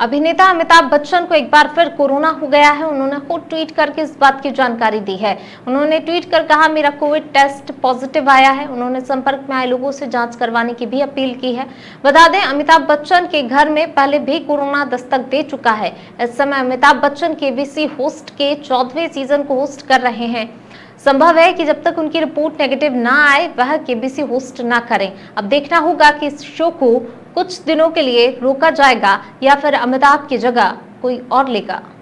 अभिनेता अमिताभ बच्चन को एक बार फिर कोरोना हो गया है। उन्होंने खुद ट्वीट करके इस बात की जानकारी दी है। उन्होंने ट्वीट कर कहा, मेरा कोविड टेस्ट पॉजिटिव आया है। उन्होंने संपर्क में आए लोगों से जांच करवाने की भी अपील की है। बता दें, अमिताभ बच्चन के घर में पहले भी कोरोना दस्तक दे चुका है। इस समय अमिताभ बच्चन केबीसी होस्ट के 14वें सीजन को होस्ट कर रहे हैं। संभव है कि जब तक उनकी रिपोर्ट नेगेटिव ना आए वह केबीसी होस्ट ना करें। अब देखना होगा कि इस शो को कुछ दिनों के लिए रोका जाएगा या फिर अमिताभ की जगह कोई और लेगा।